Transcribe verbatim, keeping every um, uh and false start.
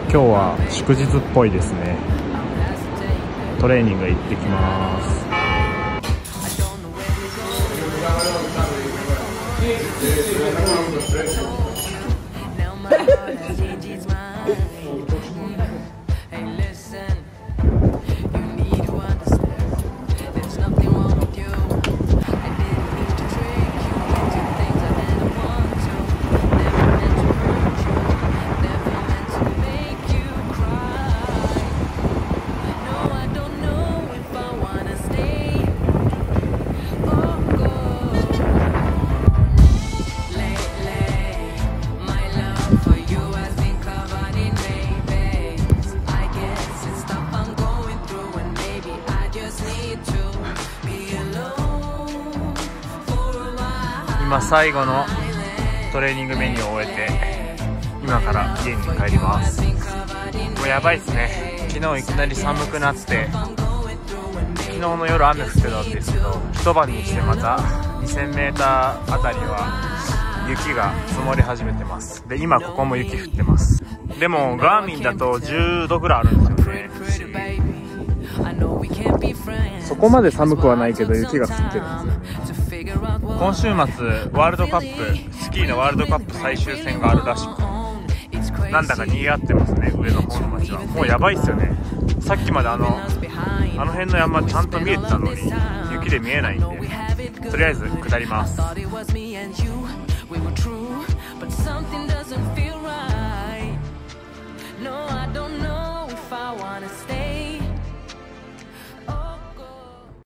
今日は祝日っぽいですね。トレーニング行ってきます。今最後のトレーニングメニューを終えて今から家に帰ります。もうやばいっすね。昨日いきなり寒くなって昨日の夜雨降ってたんですけど、一晩にしてまた にせんメーター あたりは雪が積もり始めてます。で今ここも雪降ってます。でもガーミンだとじゅうどぐらいあるんですよね。そこまで寒くはないけど雪が降ってるんですよね。今週末ワールドカップスキーのワールドカップ最終戦があるらしく、なんだか賑わってますね。上の方の町はもうやばいっすよね。さっきまであのあの辺の山ちゃんと見えてたのに雪で見えないんで、とりあえず下ります。No, I don't know if I wanna stay.